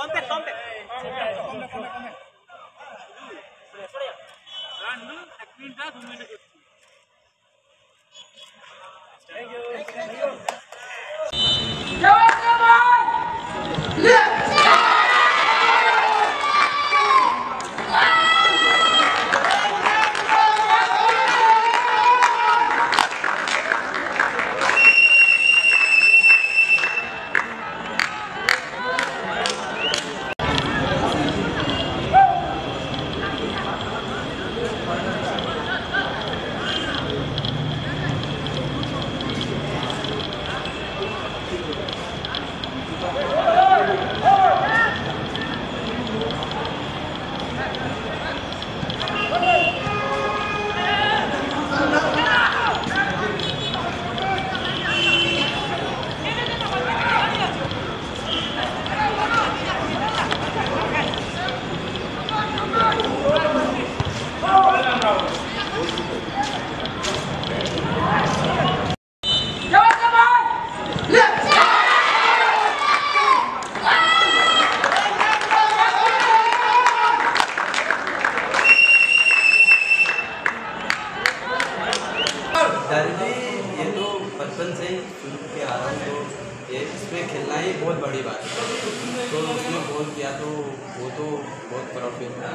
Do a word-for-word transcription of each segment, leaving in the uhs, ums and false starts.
दादी ये तो बचपन से ही शुरू के आ रहा हूँ, तो ये इसमें खेलना ही बहुत बड़ी बात है। तो उसने गोल किया तो वो तो बहुत प्राउड फील था।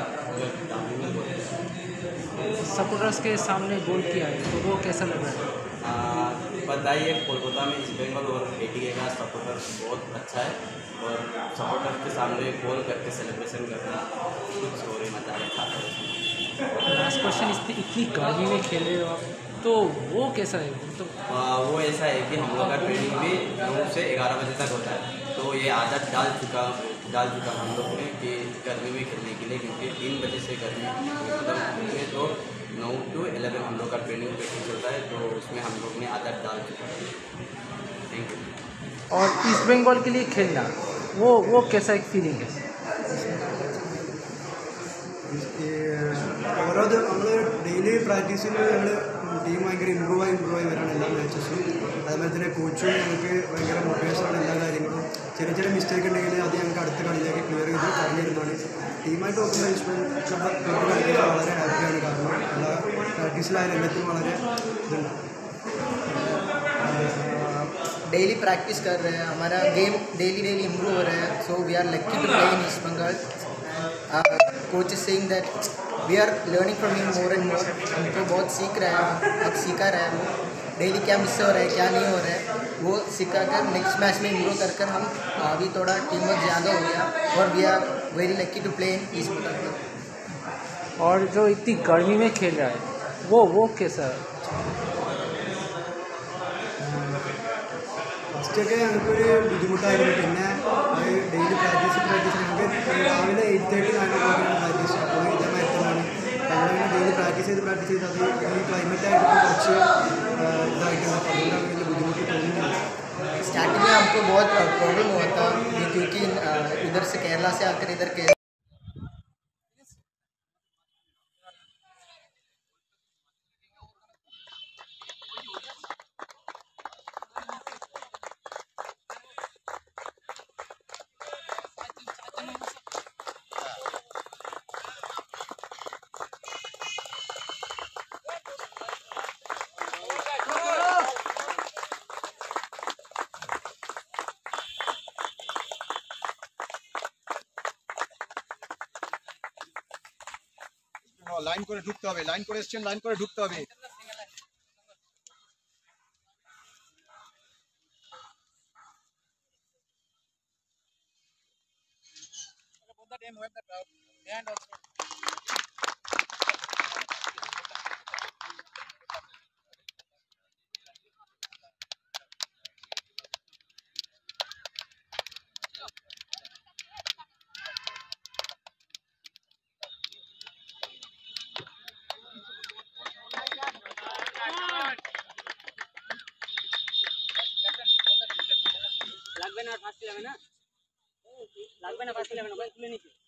सपोर्टर्स के सामने गोल किया है तो वो कैसा लग रहा है? बताइए, कोलकाता में ईस्ट बंगाल और एटीए का सपोर्टर बहुत अच्छा है और सपोर्टर के सामने गोल करके सेलिब्रेशन करना कुछ और ही मजा आता है। लास्ट क्वेश्चन, इतनी इतनी गर्मी में खेल रहे हो आप, तो वो कैसा है? तो आ, वो ऐसा है कि हम लोग का ट्रेनिंग भी नौ से ग्यारह बजे तक होता है, तो ये आदत डाल चुका डाल चुका हम लोग ने कि गर्मी में खेलने के लिए, क्योंकि तीन बजे से गर्मी मतलब तो नौ टू एलेवन हम लोग का ट्रेनिंग प्रैक्टिस होता है, तो उसमें हम लोग ने आदत डाल चुका है। Thank you. और ईस्ट बंगाल के लिए खेलना वो वो कैसा एक फीलिंग है? ഓരോ നമ്മൾ ഡെയിലി പ്രാക്ടീസിൽ ഞങ്ങൾ ടീം ഭയങ്കര ഇമ്പ്രൂവ് ആയി ഇമ്പ്രൂവ് ആയി വരാണ് എല്ലാ മാച്ചസും. അതുപോലെ തന്നെ കോച്ചും ഞങ്ങൾക്ക് ഭയങ്കര മോട്ടിവേഷനാണ് എല്ലാ കാര്യങ്ങളും. ചെറിയ ചെറിയ മിസ്റ്റേക്ക് ഉണ്ടെങ്കിൽ അത് ഞങ്ങൾക്ക് അടുത്ത കളിയിലേക്ക് ക്ലിയർ ചെയ്ത് പറഞ്ഞു തരുന്നതാണ്. ടീമായിട്ട് നോക്കുന്ന ക്ലബ് ക്ലബ് കളിക്കാൻ വളരെ ഹാപ്പിയാണ്, കാരണം എല്ലാ പ്രാക്ടീസിലായാലും എല്ലാത്തിനും വളരെ ഇതുണ്ട്. डेली प्रैक्टिस कर रहे हैं, हमारा गेम डेली डेली इम्प्रूव हो रहा है. So we are lucky to play in East Bengal. Coach is saying that we are learning from him more and more. हमको बहुत सीख रहा है, अब सीखा रहा है वो डेली क्या मिस हो रहा है क्या नहीं हो रहा है, वो सिखा कर नेक्स्ट मैच में इम्प्रूव कर कर हम अभी थोड़ा टीम वर्क ज़्यादा हो गया और we are very lucky to play in East Bengal. और जो इतनी गर्मी में खेल रहा है वो वो कैसा है? ഫസ്റ്റൊക്കെ ഞങ്ങൾക്കൊരു ബുദ്ധിമുട്ടായിരുന്നു. പിന്നെ ഡെയിലി പ്രാക്ടീസ് പ്രാക്ടീസ് ഞങ്ങൾക്ക് രാവിലെ എയ്റ്റ് തേർട്ടി നയൻ ഓ ക്ലോക്കിനാണ് പ്രാക്ടീസ്. അപ്പോൾ ഇതേ മരത്തിലാണ് ഞങ്ങളിങ്ങനെ ഡെയിലി പ്രാക്ടീസ് ചെയ്ത് പ്രാക്ടീസ് ചെയ്ത് അത് ഈ ക്ലൈമറ്റായിട്ട് ഇപ്പോൾ കുറച്ച് ഇതായിട്ടുണ്ട്. അപ്പോൾ അതുകൊണ്ടാണ് വലിയ ബുദ്ധിമുട്ട് തോന്നുന്നില്ല. स्टार्टिंग में हमको बहुत प्रॉब्लम हुआ था क्योंकि इधर से केरला से आकर इधर के লাইন করে ঢুকতে হবে, লাইন করে এসছেন, লাইন করে ঢুকতে হবে। লাগবে না ফার্স্ট যাবে না লাগবে না ফার্স্ট যাবে না তুলে নিচ্ছি